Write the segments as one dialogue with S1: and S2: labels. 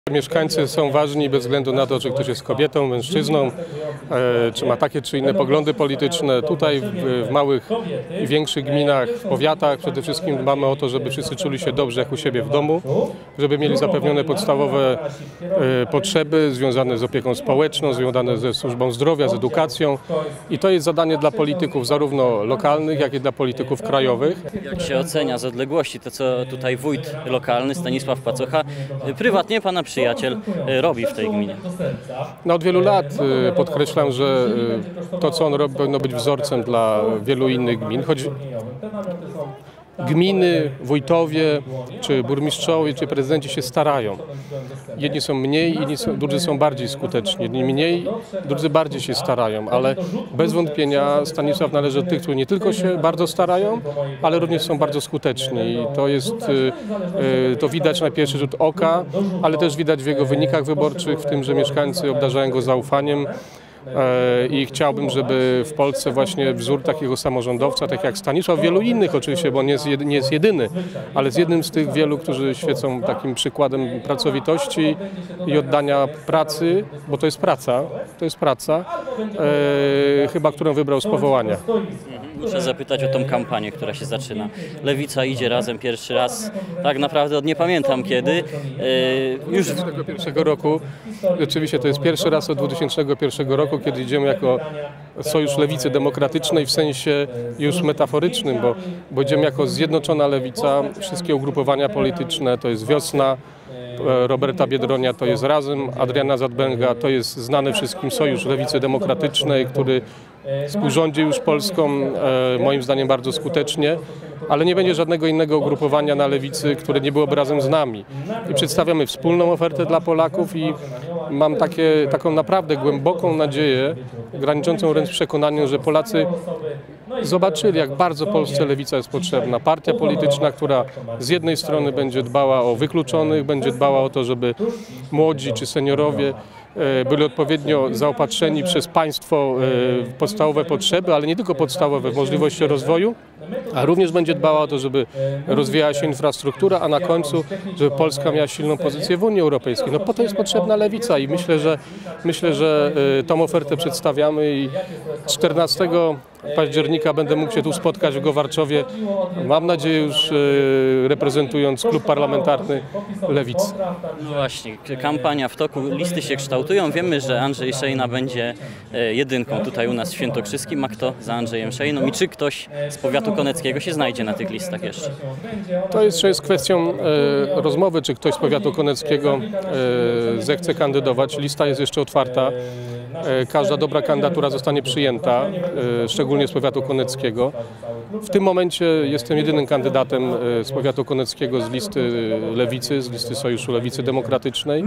S1: Mieszkańcy są ważni bez względu na to, czy ktoś jest kobietą, mężczyzną, czy ma takie czy inne poglądy polityczne. Tutaj w małych i większych gminach, w powiatach przede wszystkim dbamy o to, żeby wszyscy czuli się dobrze jak u siebie w domu, żeby mieli zapewnione podstawowe potrzeby związane z opieką społeczną, związane ze służbą zdrowia, z edukacją. I to jest zadanie dla polityków zarówno lokalnych, jak i dla polityków krajowych.
S2: Jak się ocenia z odległości to, co tutaj wójt lokalny Stanisław Pacocha, prywatnie pana przyjaciel, robi w tej gminie?
S1: No, od wielu lat podkreślam, że to, co on robi, powinno być wzorcem dla wielu innych gmin. Choć gminy, wójtowie, czy burmistrzowie, czy prezydenci się starają. Jedni są mniej, drudzy są bardziej skuteczni. Jedni mniej, drudzy bardziej się starają, ale bez wątpienia Stanisław należy do tych, którzy nie tylko się bardzo starają, ale również są bardzo skuteczni. I to widać na pierwszy rzut oka, ale też widać w jego wynikach wyborczych, w tym, że mieszkańcy obdarzają go zaufaniem. I chciałbym, żeby w Polsce właśnie wzór takiego samorządowca, tak jak Stanisław, wielu innych oczywiście, bo on nie jest jedyny, ale jest jednym z tych wielu, którzy świecą takim przykładem pracowitości i oddania pracy, bo to jest praca, chyba którą wybrał z powołania.
S2: Muszę zapytać o tą kampanię, która się zaczyna. Lewica idzie razem pierwszy raz, tak naprawdę od nie pamiętam kiedy.
S1: Już z 2001 roku, rzeczywiście to jest pierwszy raz od 2001 roku, kiedy idziemy jako Sojusz Lewicy Demokratycznej w sensie już metaforycznym, bo idziemy jako Zjednoczona Lewica, wszystkie ugrupowania polityczne, to jest Wiosna Roberta Biedronia, to jest Razem Adriana Zandberga, to jest znany wszystkim Sojusz Lewicy Demokratycznej, który współrządzi już Polską, moim zdaniem bardzo skutecznie, ale nie będzie żadnego innego ugrupowania na lewicy, które nie byłoby razem z nami. I przedstawiamy wspólną ofertę dla Polaków i mam taką naprawdę głęboką nadzieję, graniczącą wręcz z przekonaniem, że Polacy zobaczyli, jak bardzo Polsce lewica jest potrzebna. Partia polityczna, która z jednej strony będzie dbała o wykluczonych, będzie dbała o to, żeby młodzi czy seniorowie byli odpowiednio zaopatrzeni przez państwo w podstawowe potrzeby, ale nie tylko podstawowe, w możliwości rozwoju, a również będzie dbała o to, żeby rozwijała się infrastruktura, a na końcu, żeby Polska miała silną pozycję w Unii Europejskiej. No po to jest potrzebna lewica i myślę, że tą ofertę przedstawiamy i 14 października będę mógł się tu spotkać w Gowarczowie, mam nadzieję już reprezentując klub parlamentarny Lewicy.
S2: No właśnie, kampania w toku, listy się kształtują. Wiemy, że Andrzej Szejna będzie jedynką tutaj u nas w Świętokrzyskim. A kto za Andrzejem Szejną i czy ktoś z powiatu koneckiego się znajdzie na tych listach jeszcze?
S1: To jest kwestią rozmowy, czy ktoś z powiatu koneckiego zechce kandydować. Lista jest jeszcze otwarta. Każda dobra kandydatura zostanie przyjęta, szczególnie z powiatu koneckiego. W tym momencie jestem jedynym kandydatem z powiatu koneckiego z listy Lewicy, z listy Sojuszu Lewicy Demokratycznej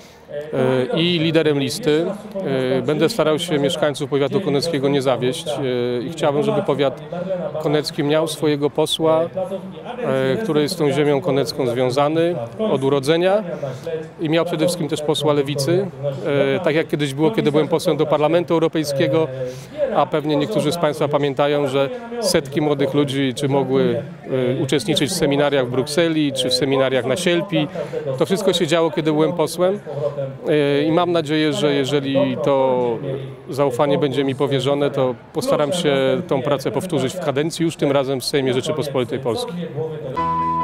S1: i liderem listy. Będę starał się mieszkańców powiatu koneckiego nie zawieść i chciałbym, żeby powiat konecki miał swojego posła, który jest z tą ziemią konecką związany od urodzenia i miał przede wszystkim też posła Lewicy, tak jak kiedyś było, kiedy byłem posłem do Parlamentu Europejskiego, a pewnie niektórzy z Państwa pamiętają, że setki młodych ludzi czy mogły uczestniczyć w seminariach w Brukseli, czy w seminariach na Sielpi. To wszystko się działo, kiedy byłem posłem. I mam nadzieję, że jeżeli to zaufanie będzie mi powierzone, to postaram się tą pracę powtórzyć w kadencji, już tym razem w Sejmie Rzeczypospolitej Polskiej.